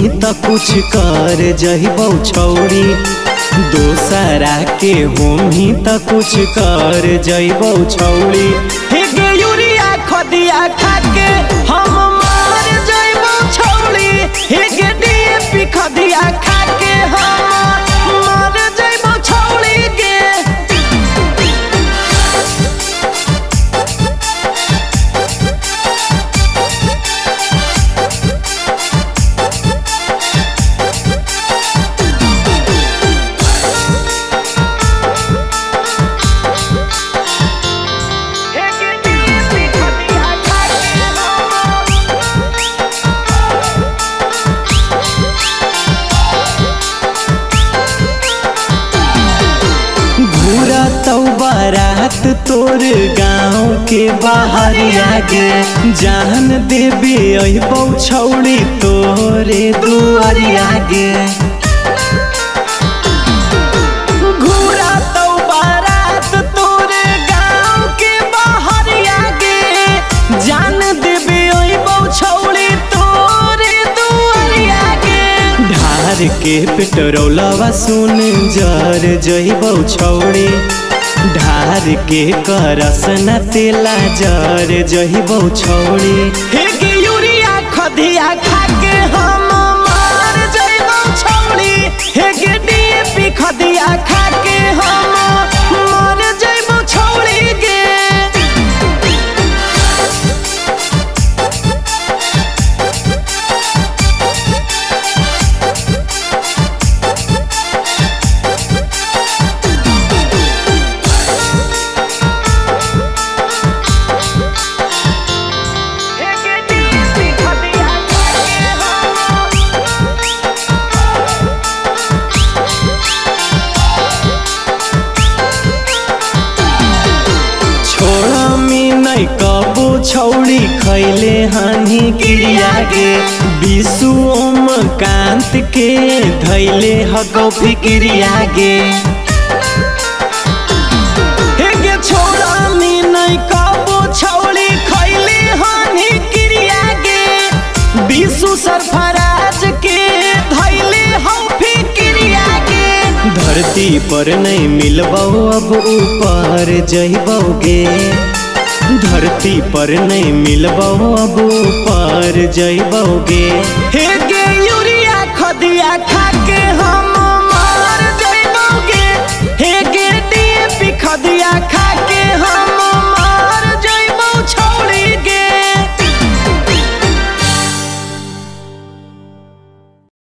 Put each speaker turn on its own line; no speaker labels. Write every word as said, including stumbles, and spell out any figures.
त कुछ कर जइबौ छौड़ी, दोसरा के होमी त कुछ कर जइबौ छौड़ी। हे गे यूरिया खदिया खाके हम मर जइबौ छौड़ी, हे गे डीएपी खदिया खाके हम मर जइबौ छौड़ी गे। बारात तोर गाँव के बाहर आगे, जान देबे अइबौ छौड़ी तोरे दुआरी आगे। घूरा तो बारात तोर गाँव के बाहर आगे, जान देबे अइबौ छौड़ी तोरे दुआरी आगे। ढार के पेट्रोलवा सुन जर जइबौ छौड़ी, ढार के करसना तेला जर जइबौ छौड़ी। हे गे यूरिया खदिया खाके हम मर जइबौ छौड़ी, हे गे डीएपी खदिया खाके हम मर जइबौ छौड़ी गे। कबो छौड़ी खैले हानि क्रिया गे, विशु ओम कांत के धैले हगौ फिक्रिया गे। हे गे छोड़ा में नहीं कबो छौड़ी खैले हानि क्रिया गे, विशु सरफराज के धैले हौ फिक्रिया गे। धरती पर नहीं मिलबौ अब ऊपर जइबौ गे, धरती पर नहीं मिलबौ अब ऊपर जइबौ गे। हे गे यूरिया खदिया खाके